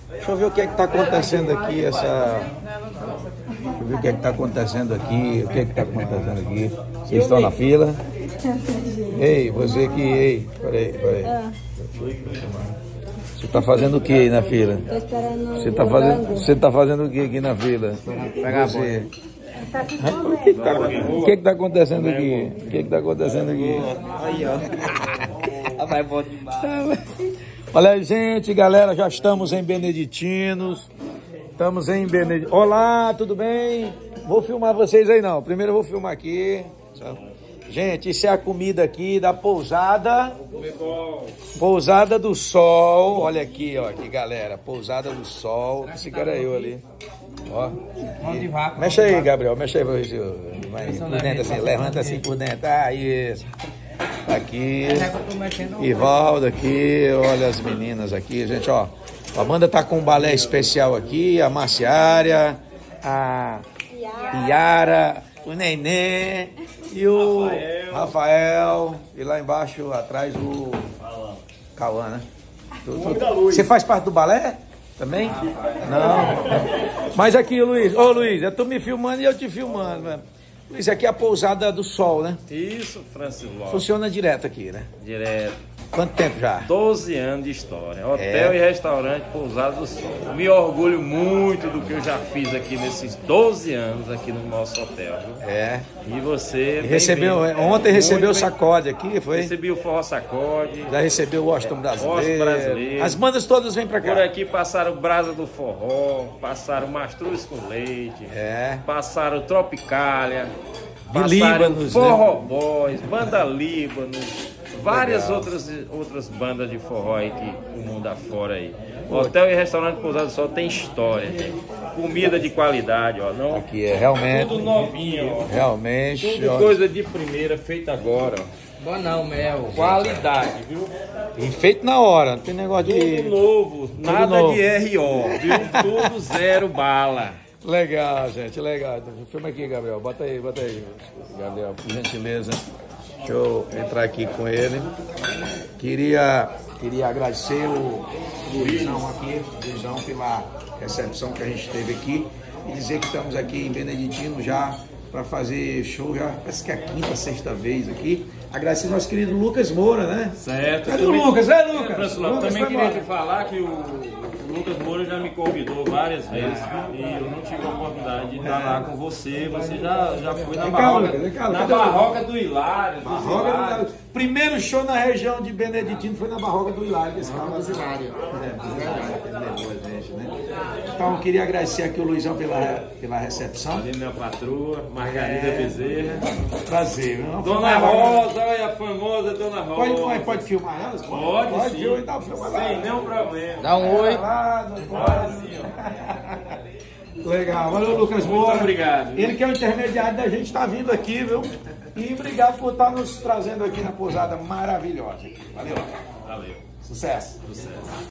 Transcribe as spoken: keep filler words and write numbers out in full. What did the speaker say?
Deixa eu ver o que é que tá acontecendo aqui, essa... Deixa eu ver o que é que tá acontecendo aqui, o que é que tá acontecendo aqui. Vocês estão na fila? Ei, você aqui, ei, peraí, peraí. Você tá fazendo o que aí na fila? Tô esperando. Você tá fazendo, você tá fazendo o que aqui na fila? Você... O que que tá, o que que tá acontecendo aqui? O que que tá acontecendo aqui? Aí, ó. Vai bom demais. Olha aí, gente, galera, já estamos em Beneditinos. Estamos em Beneditinos. Olá, tudo bem? Vou filmar vocês aí não. Primeiro eu vou filmar aqui. Gente, isso é a comida aqui da pousada. Pousada do Sol. Olha aqui, ó, aqui, galera. Pousada do Sol. Esse cara é eu ali. Ó. E... Mexe aí, Gabriel. Mexe aí pra ver se eu... Vai por dentro assim. Levanta assim por dentro. Ah, isso. Aqui. Ivaldo aqui. Olha as meninas aqui, gente, ó. A Amanda tá com um balé especial aqui. A Marciária. A Yara. O Nenê. E o Rafael. Rafael. E lá embaixo, atrás, o Cauã, né? Você faz parte do balé? Também? Não. Mas aqui, Luiz. Ô, Luiz, eu tô me filmando e eu te filmando, né? Luiz, aqui é a Pousada do Sol, né? Isso, Francis Lopes. Funciona direto aqui, né? Direto. Quanto tempo já? doze anos de história. Hotel É. e restaurante Pousada do Sol. Me orgulho muito do que eu já fiz aqui nesses doze anos aqui no nosso hotel. Viu? É. E você... E recebeu, ontem recebeu o Muito sacode aqui, foi? Recebi o Forró Sacode. Já recebeu o Washington Brasileiro. Washington Brasileiro. As bandas todas vêm pra cá. Por aqui passaram Brasa do Forró, passaram Mastruz com Leite, É. passaram Tropicália, De passaram Líbanos, Forró né? Boys, Banda Líbanos, várias Legal. outras, outras bandas de forró aí que o mundo afora aí. Hotel e restaurante Pousada do Sol tem história, gente. Comida de qualidade, ó. Não, Aqui é realmente, tudo novinho, ó. realmente, Tudo ó, coisa de primeira, feita agora, ó. Bom não, mel. Qualidade, viu? e feito na hora, não tem negócio de... Tudo novo, nada novo. de R O, viu? Tudo zero bala. Legal, gente, legal. Filma aqui, Gabriel, bota aí, bota aí, Gabriel, por gentileza. Deixa eu entrar aqui com ele. Queria, queria agradecer o Luizão aqui, Luizão, pela recepção que a gente teve aqui e dizer que estamos aqui em Beneditino já para fazer show, já parece que é a quinta, sexta vez aqui. Agradecer ao nosso querido Lucas Moura, né? Certo. Cadê o Lucas? É, Lucas? É, Francisco, Lucas também foi queria embora. te falar que o, o Lucas Moura já me convidou várias vezes e eu não tive a oportunidade de estar lá com você. Você já, já foi na Vem cá, barroca, Lucas, vem cá, na cadê o barroca do Hilário. dos Barroca do Hilários. Hilário. Primeiro show na região de Beneditino foi na Barroca do Hilário. Esse cara Vamos Hilário. Então, eu queria agradecer aqui o Luizão pela, pela recepção. Ali minha patroa, Margarida Bezerra. Prazer. Viu? Dona Rosa, olha a famosa Dona Rosa. Pode, pode, pode filmar elas? Pode, pode sim. viu? Então, filma lá. Sem nenhum problema. Dá um oi. Lá, no- Pode sim, ó. Legal, valeu, Lucas Moura. Muito obrigado. Ele que é o intermediário da gente, está vindo aqui, viu? E obrigado por estar nos trazendo aqui na pousada maravilhosa. Valeu. Valeu. Sucesso. Sucesso.